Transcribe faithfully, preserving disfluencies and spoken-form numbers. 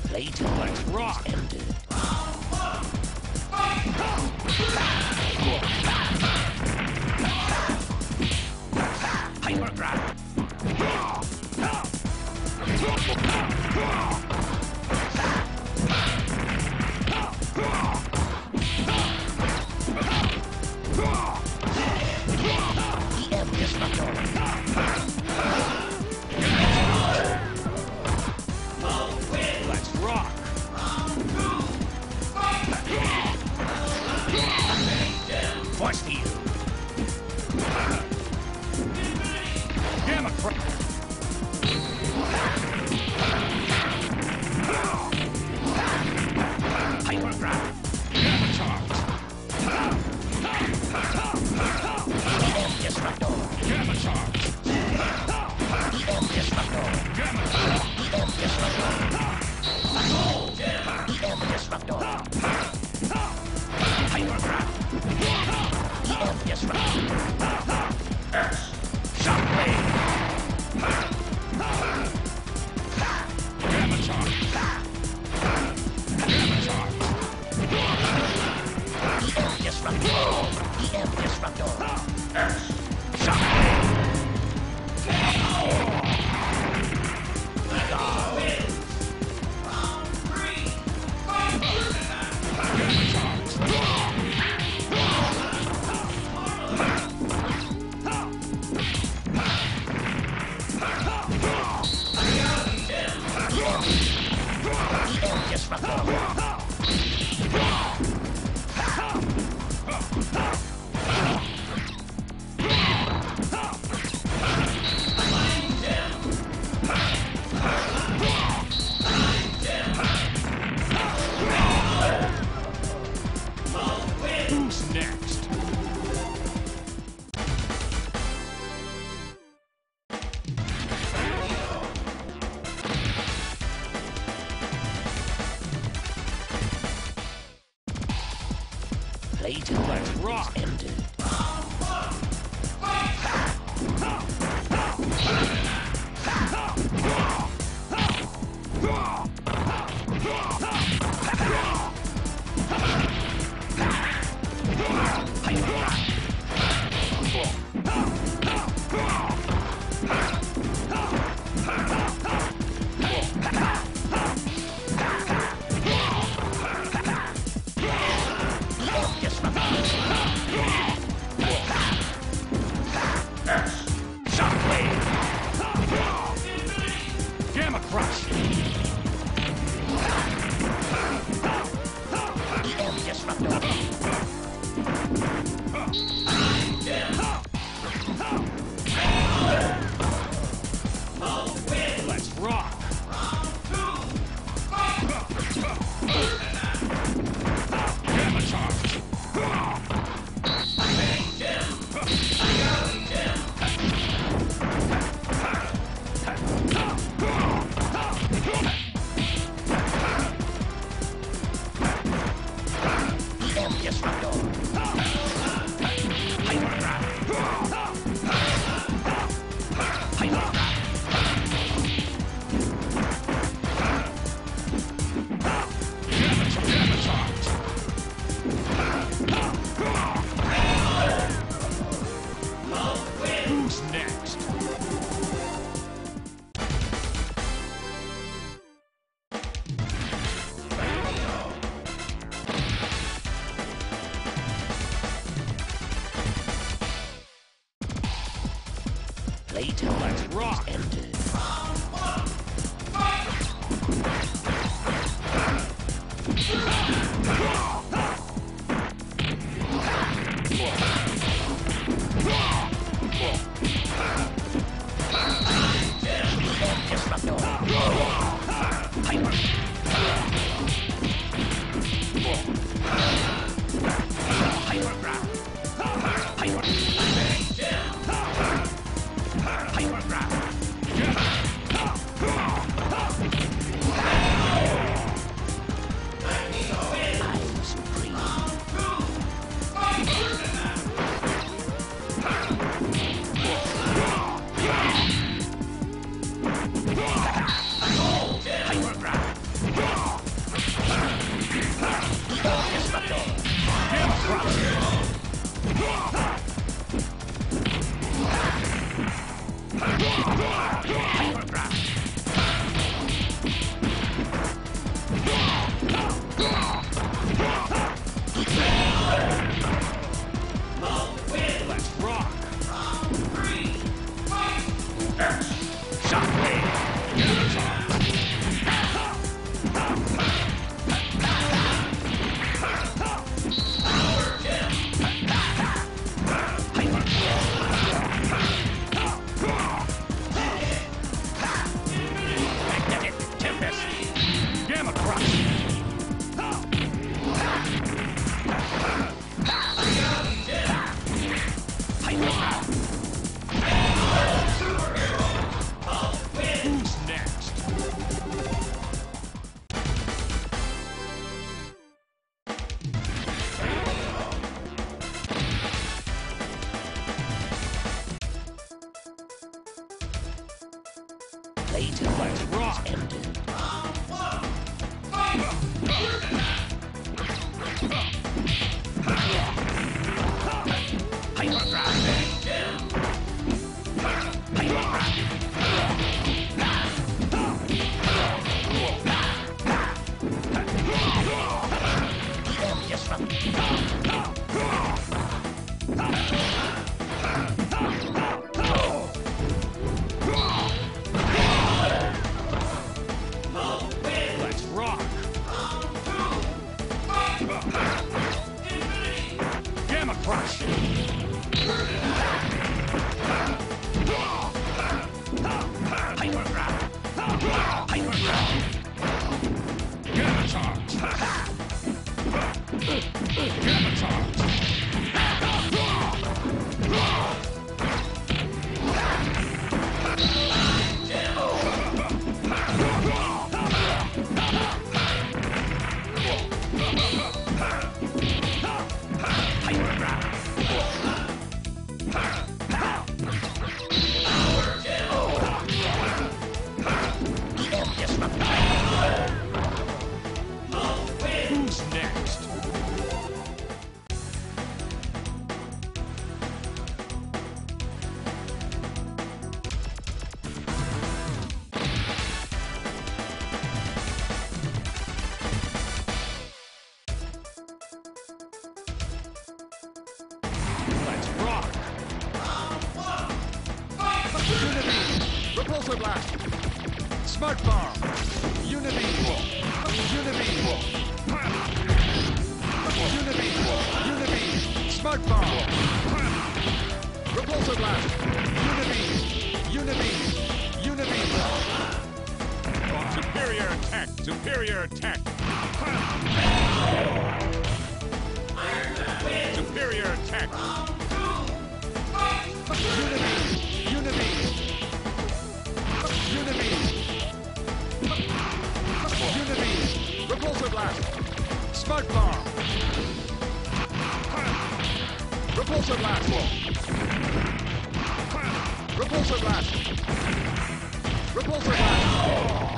Playtime Let's rock. is ended. Hypergraph. E M Disruptor. Let's rock. Force field. Gamma crash. Hypergraph. Gamma charge. E M Disruptor. Gamma charge. E M Disruptor. Gamma charge. E M Disruptor. E M Disruptor. Hypergraph. E M Disruptor. Shockwave. Gamma charge. Gamma charge. E M Disruptor. E M Disruptor. Shockwave. Gamma charge. E M Disruptor. Who's next? Playtime Let's rock. is ended. Shockwave. Gamma crush. E M Disruptor. Let's rock. Gamma charge. E M Disruptor. Hypergraph. Hypergraph. Gamma charge. Gamma charge. Who's next? Playtime Let's is rock. ended. E M Disruptor. Hyper. Hypergraph. Hyper. Hypergraph. Gamma. Hypergraph. Gamma charge. Gamma charge. Who's next? Let's rock! Unibeam! Repulsor blast! Smart bomb! Unibeam! Unibeam! Unibeam! Unibeam! Smart bomb! Repulsor blast! Unibeam! Unibeam! Unibeam! Superior attack! Superior attack! Superior attack! Unibeam! Unibeam! Unibeam! Unibeam! Repulsor blast! Smart bomb! Repulsor blast! Repulsor blast! Repulsor blast!